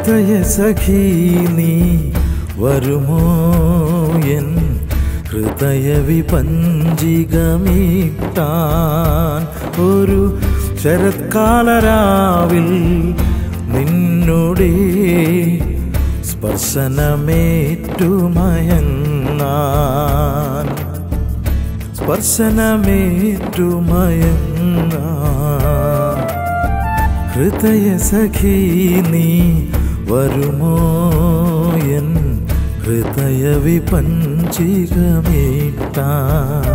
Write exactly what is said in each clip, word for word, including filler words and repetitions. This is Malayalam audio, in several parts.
ഹൃദയ സഖി നീ വരുമോ എൻ ഹൃദയ വിപഞ്ചികമീട്ടാൻ ഒരു ശരത്കാലരാവിൽ നിന്നോടേ സ്പർശനമേറ്റുമയങ്ങാൻ സ്പർശനമേറ്റുമയങ്ങാൻ ഹൃദയ സഖി നീ വരുമോ എൻ ഹൃദയ വിപഞ്ചികമീട്ടാൻ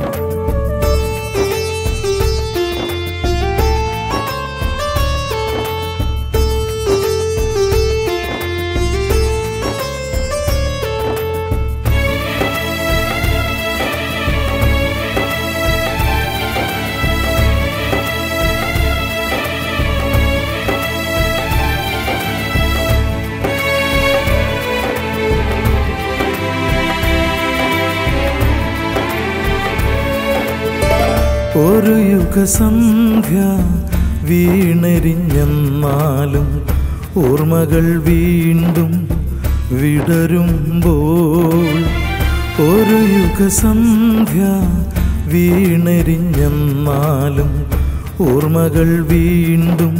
ഒരു യുഗസന്ധ്യ വീണെരിഞ്ഞെന്നാലും ഓർമ്മകൾ വീണ്ടും വിടരുമ്പോൾ ഒരു യുഗസന്ധ്യ വീണെരിഞ്ഞെന്നാലും ഓർമ്മകൾ വീണ്ടും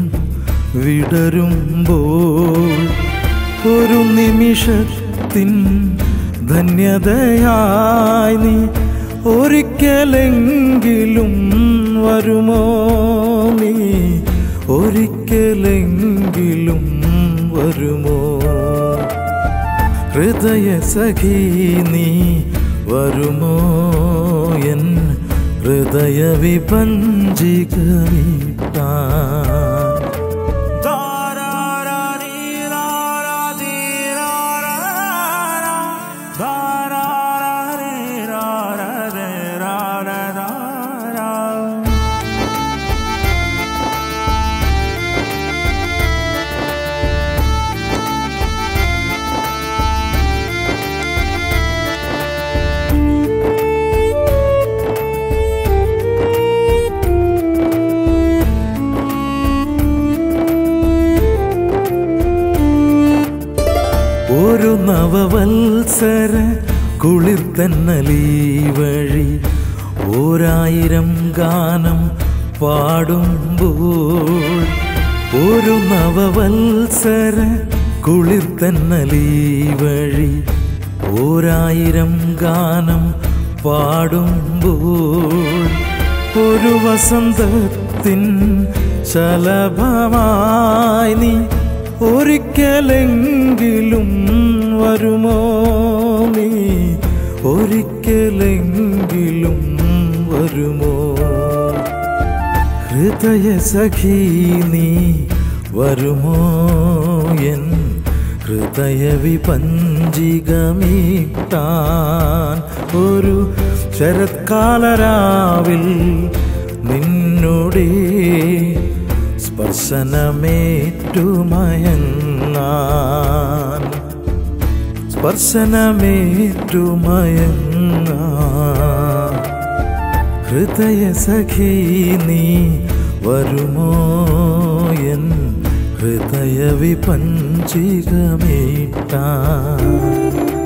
വിടരുമ്പോൾ ഒരു നിമിഷത്തിൻ ധന്യതയായി നീ ഒരിക്കലെങ്കിലും വരുമോ നീ ഒരിക്കലെങ്കിലും വരുമോ ഹൃദയ സഖി നീ വരുമോ എൻ ഹൃദയ വിപഞ്ചികമീട്ടാൻ ഒരു നവവത്സര കുളിർത്തന്നലീ വഴി ഓരായിരം ഗാനം പാടുമ്പോൾ ഒരു നവവത്സര കുളിർത്തന്നലീ വഴി ഓരായിരം ഗാനം പാടുമ്പോൾ ഒരു വസന്തത്തിൻ ശലഭമായി നീ ഒരിക്കലെങ്കിലും വരുമോ നീ ഒരിക്കലെങ്കിലും വരുമോ ഹൃദയ സഖി നീ വരുമോ എൻ ഹൃദയ വിപഞ്ചികമീട്ടാൻ ഒരു ശരത്കാലരാവിൽ നിന്നോടേ സ്പർശനമേറ്റുമയങ്ങാൻ സ്പർശനമേറ്റുമയങ്ങാൻ ഹൃദയ സഖി നീ വരുമോ എൻ ഹൃദയ വിപഞ്ചികമീട്ടാൻ